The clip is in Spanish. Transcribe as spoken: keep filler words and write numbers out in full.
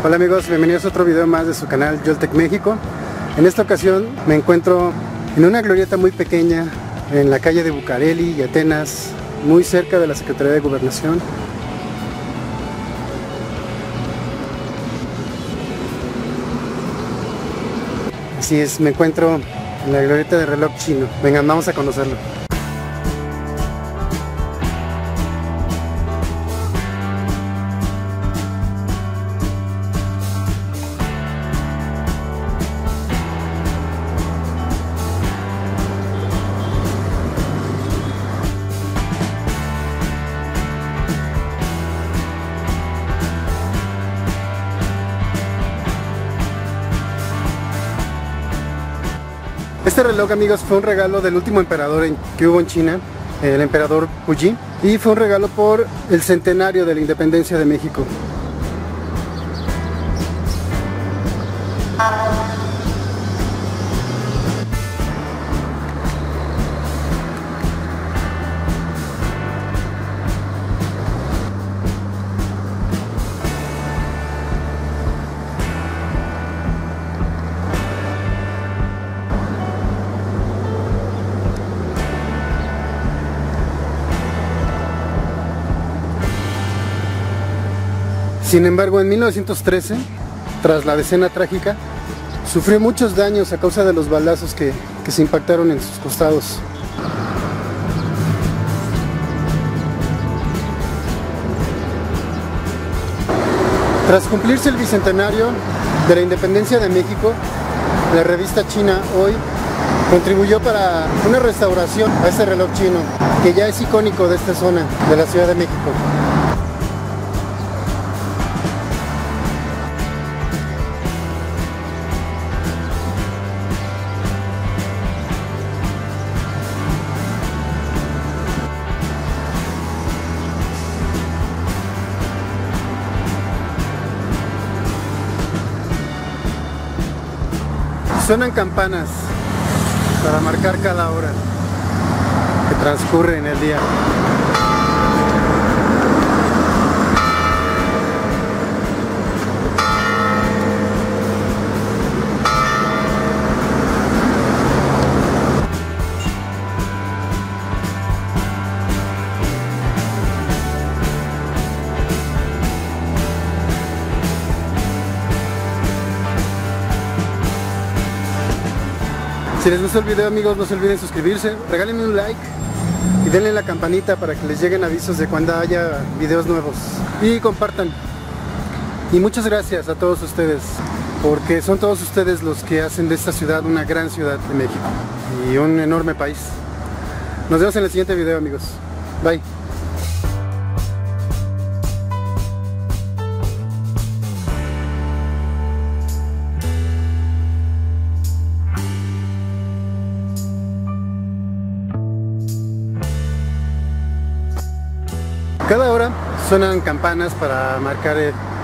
Hola amigos, bienvenidos a otro video más de su canal Yoltec México. En esta ocasión me encuentro en una glorieta muy pequeña en la calle de Bucareli y Atenas, muy cerca de la Secretaría de Gobernación. Así es, me encuentro en la glorieta de reloj chino. Vengan, vamos a conocerlo. Este reloj, amigos, fue un regalo del último emperador en, que hubo en China, el emperador Puyi, y fue un regalo por el centenario de la independencia de México. Sin embargo, en mil novecientos trece, tras la decena trágica, sufrió muchos daños a causa de los balazos que, que se impactaron en sus costados. Tras cumplirse el bicentenario de la independencia de México, la revista China Hoy contribuyó para una restauración a este reloj chino, que ya es icónico de esta zona de la Ciudad de México. Suenan campanas para marcar cada hora que transcurre en el día. Si les gustó el video, amigos, no se olviden suscribirse, regálenme un like y denle la campanita para que les lleguen avisos de cuando haya videos nuevos. Y compartan. Y muchas gracias a todos ustedes, porque son todos ustedes los que hacen de esta ciudad una gran ciudad de México y un enorme país. Nos vemos en el siguiente video, amigos. Bye. Cada hora suenan campanas para marcar el